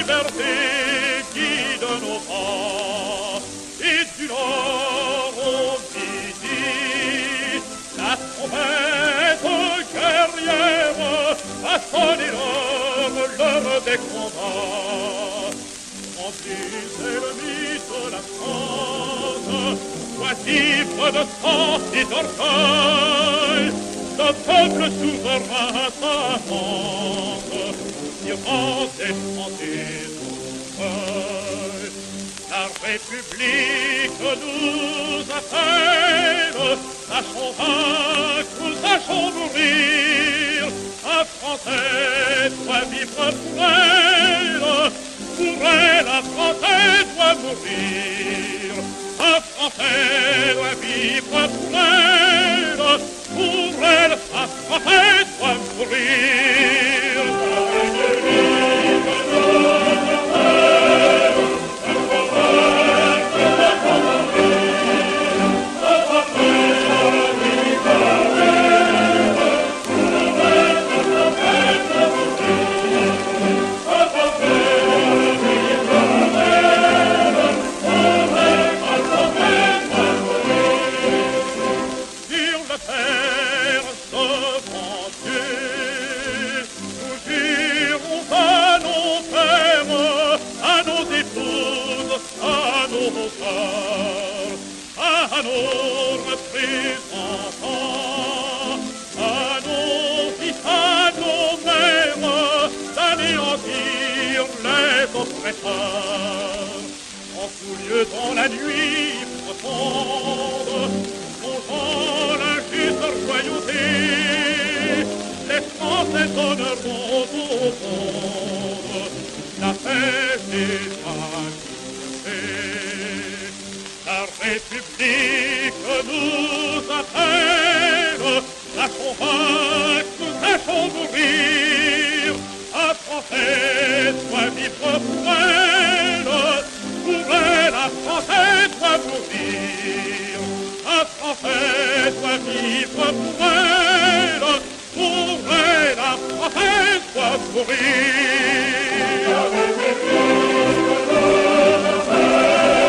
liberté guide nos pas, et du nord au midi, la trompette guerrière a sonné l'heure des combats. Remplissez le mythe de la France, oisifre de sang et d'orgueil, le peuple souverain s'avance, tirant et chanter son feuille. La République nous appelle, sachons vaincre, sachons mourir. Un Français doit vivre pour elle, un Français doit mourir. Un Français doit vivre pour elle, un Français doit mourir. À nos représentants, à nos fils, à nos mères, d'anéantir les oppresseurs. En tout lieu dans la nuit profonde, plongeant l'injuste royauté, les Français donneront au monde la paix et la liberté. La République nous appelle, sachons vaincre, sachons mourir. Un Français doit vivre pour elle, un Français doit mourir. Un Français doit vivre pour elle, un Français doit mourir. La République nous appelle.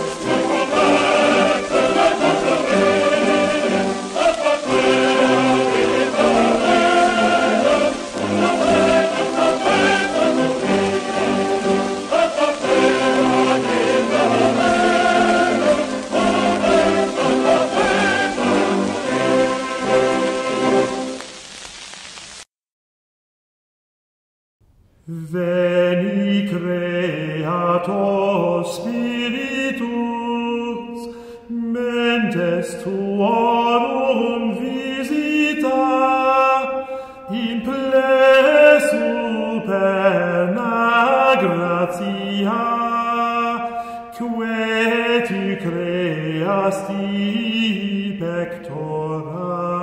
Veni Creator Spiritus, mentes tuorum visita, in plesu perna gratia, que tu creasti pectora.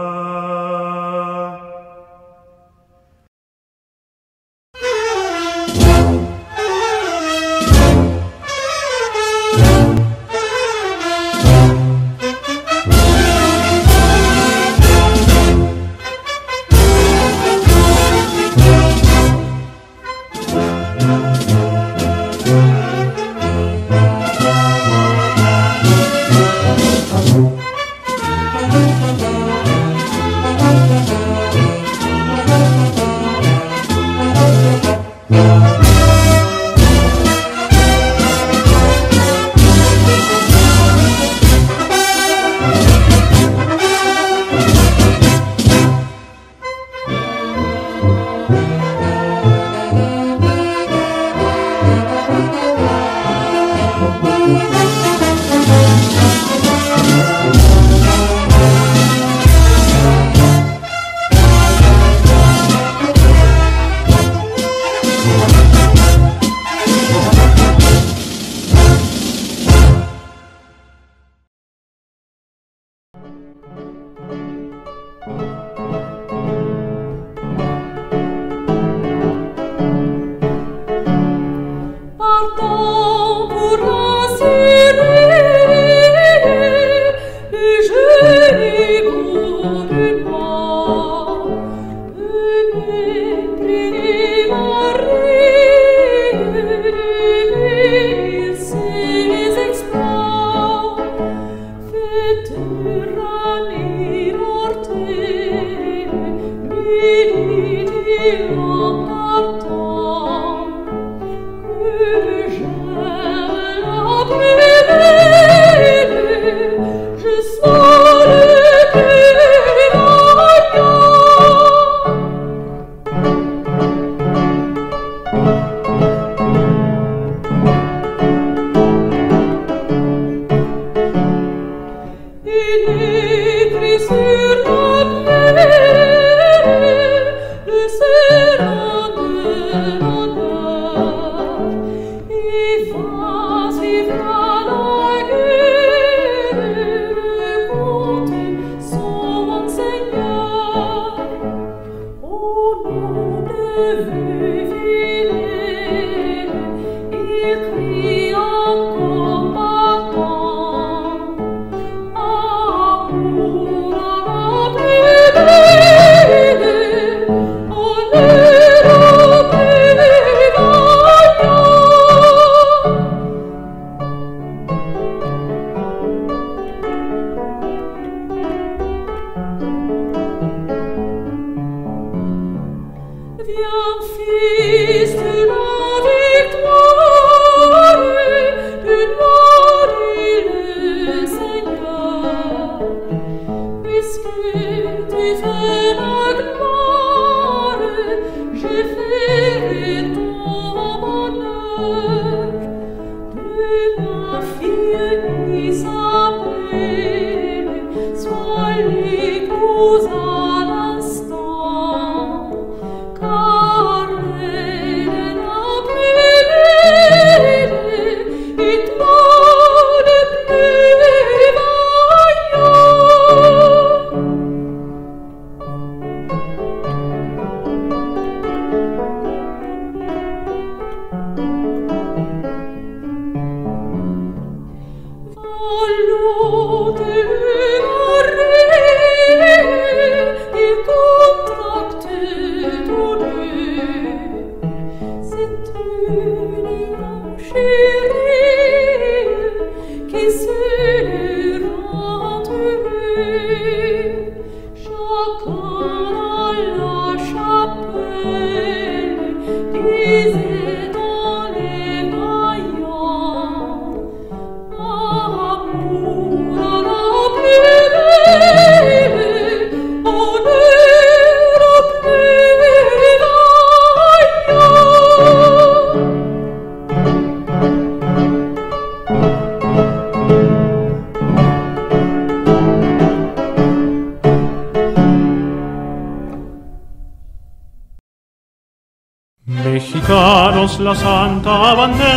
Mexicanos, la santa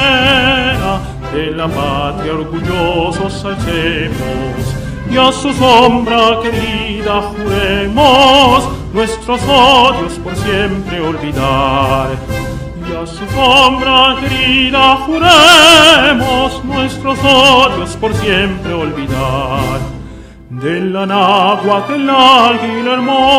bandera de la patria orgullosos alcemos, y a su sombra querida juremos nuestros odios por siempre olvidar. Y a su sombra querida juremos nuestros odios por siempre olvidar. De la náhuatl el águila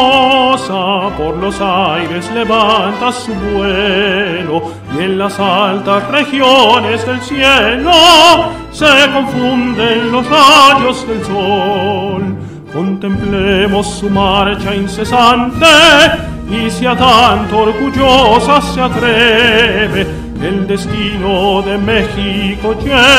hermosa por los aires levanta su vuelo, y en las altas regiones del cielo se confunden los rayos del sol. Contemplemos su marcha incesante, y si a tanto orgullosa se atreve, el destino de México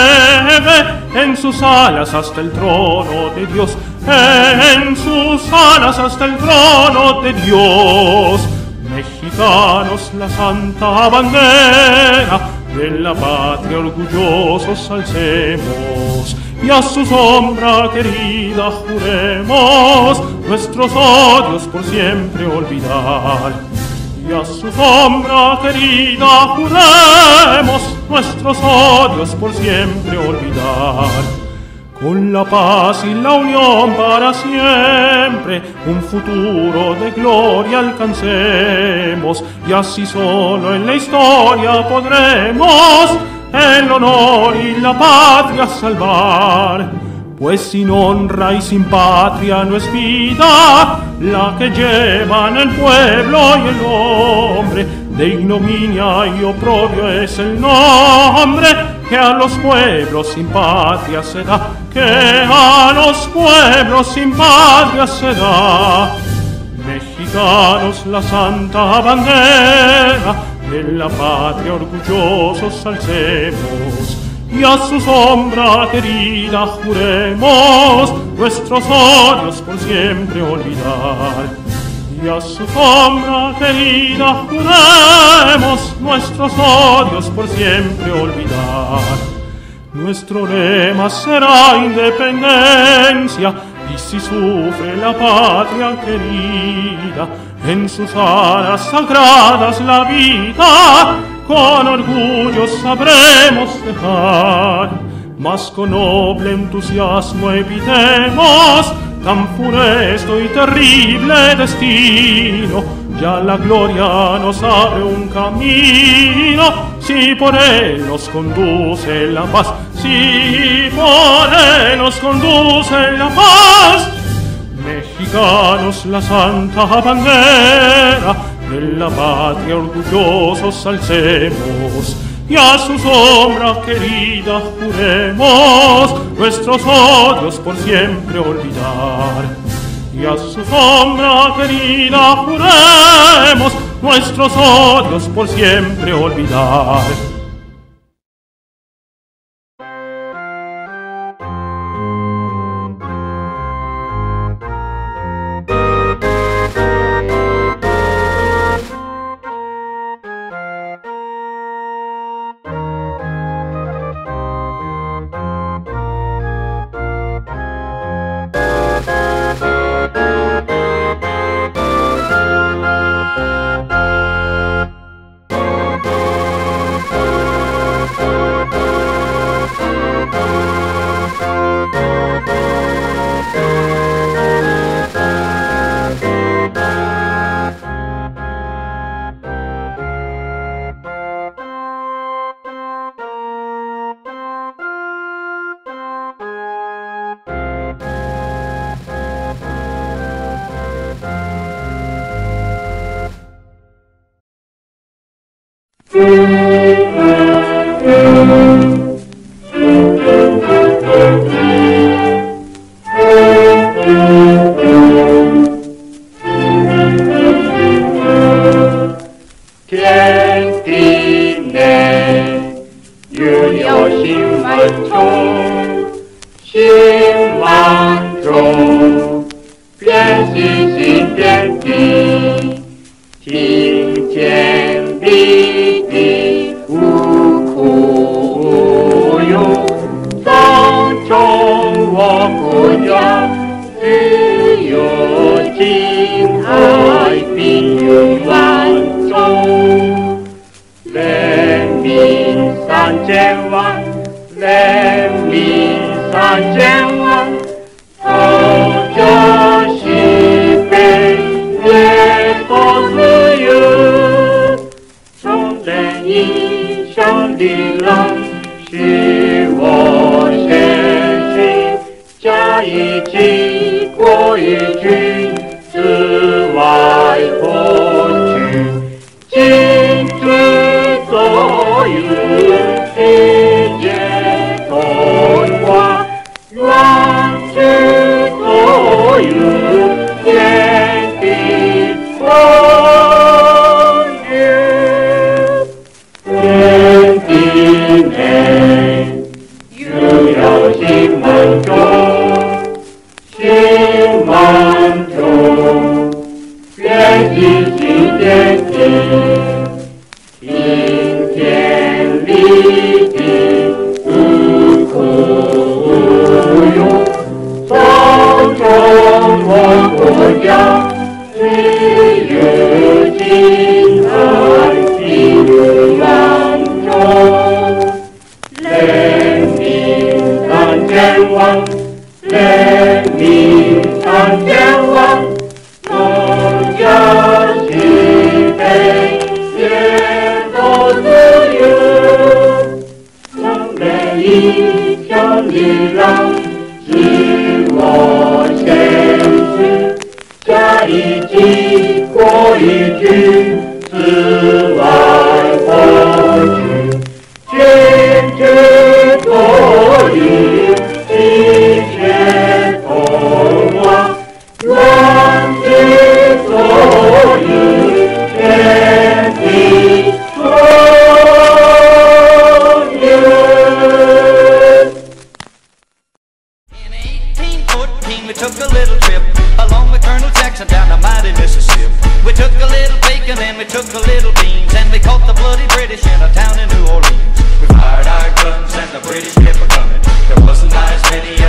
lleve en sus alas hasta el trono de Dios, en sus alas hasta el trono de Dios. Mexicanos, la santa bandera de la patria orgullosos alcemos, y a su sombra querida juremos nuestros odios por siempre olvidar. Y a su sombra querida juremos nuestros odios por siempre olvidar. Con la paz y la unión para siempre un futuro de gloria alcancemos, y así solo en la historia podremos el honor y la patria salvar. Pues sin honra y sin patria no es vida la que llevan el pueblo y el hombre. De ignominia y oprobio es el nombre que a los pueblos sin patria se da, que a los pueblos sin patria se da. Mexicanos, la santa bandera de la patria orgullosos alcemos, y a su sombra querida juremos nuestros odios por siempre olvidar. Y a su sombra querida juremos nuestros odios por siempre olvidar. Nuestro lema será independencia, y si sufre la patria querida, en sus alas sagradas la vida con orgullo sabremos dejar. Mas con noble entusiasmo evitemos tan funesto y terrible destino. Ya la gloria nos abre un camino si por él nos conduce la paz, si por él nos conduce la paz. Mexicanos, la santa bandera de la patria orgullosos alcemos, y a su sombra querida juremos nuestros odios por siempre olvidar. Y a su sombra querida juremos nuestros odios por siempre olvidar. British kept coming. There wasn't as many